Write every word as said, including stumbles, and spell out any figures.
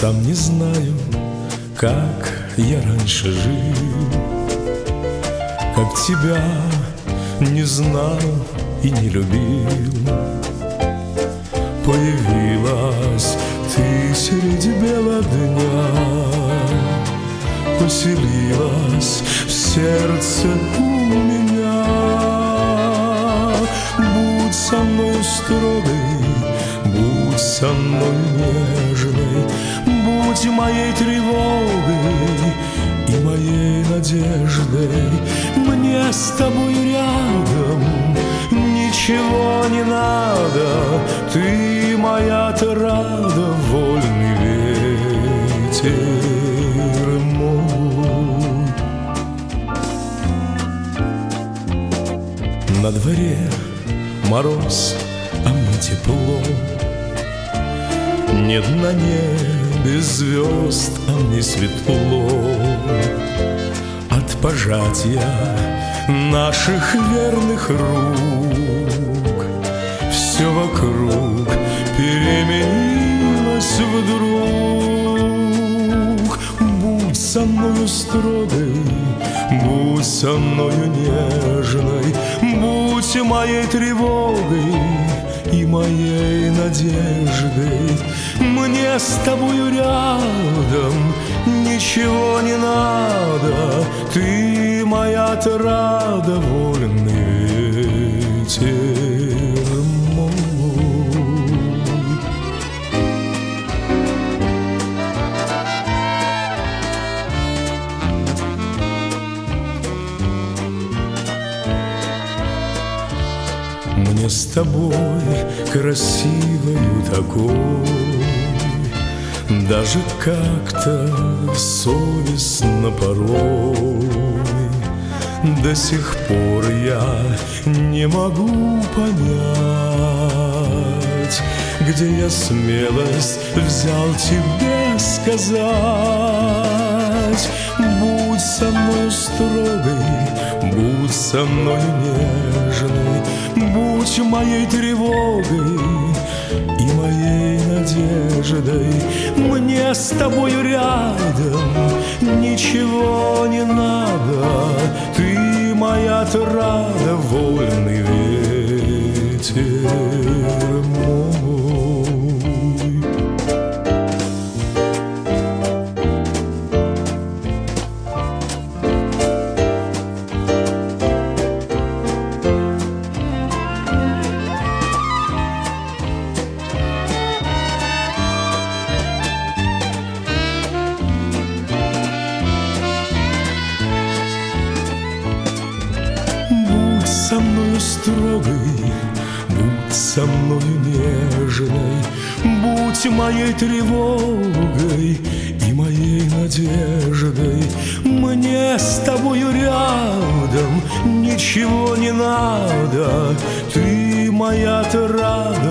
Сам не знаю, как я раньше жил, как тебя не знал и не любил. Появилась ты среди бела дня, поселилась в сердце у меня. Будь со мной строгой, будь со мной нежной, будь моей тревогой и моей надеждой. Мне с тобой рядом ничего не надо, ты моя отрада, вольный ветер мой. На дворе мороз, а мне тепло, нет на небе звезд, а мне светло. От пожатия наших верных рук все вокруг переменилось вдруг. Будь со мною строгой, будь со мною нежной, будь моей тревогой и моей надеждой. Мне с тобою рядом ничего не надо, ты моя отрада, вольный ветер мой. Мне с тобой красивою такой даже как-то совестно порой. До сих пор я не могу понять, где я смелость взял тебе сказать. Будь со мной строгой, будь со мной нежной, будь моей тревогой и моей надеждой. Мне с тобою рядом ничего не надо, ты моя отрада, вольный ветер мой. Со мною строгой, будь со мною нежной, будь моей тревогой и моей надеждой. Мне с тобою рядом ничего не надо, ты моя отрада,